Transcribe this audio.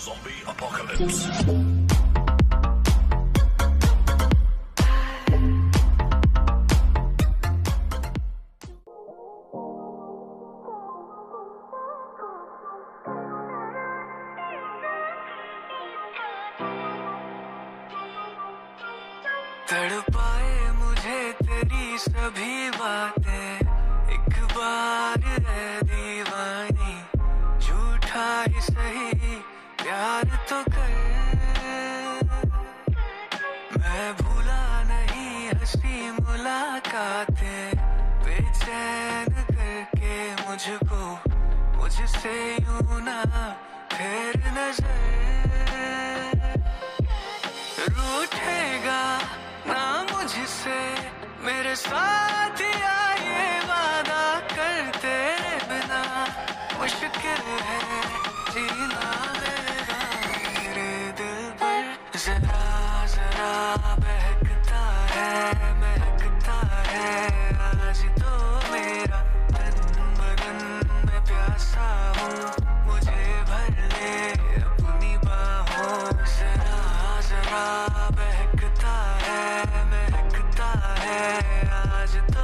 Zombie apocalypse. तड़पाए मुझे तेरी सभी बातें, एक बार है दीवानी, झूठा ही सही प्यार तो कर। मैं भूला नहीं हंसी मुलाकातें, बेचैन करके मुझको मुझसे यूं ना फेर नजर। रूठेगा ना मुझसे मेरे साथ या ये वादा कर, तेरे बिना मुश्किल है जीना मेरा। मेरे दिल पर जरा जरा बहकता है आज तो मेरा तन बदन में प्यासा हूँ, मुझे भर ले अपनी बाहों। जरा जरा महकता है आज तो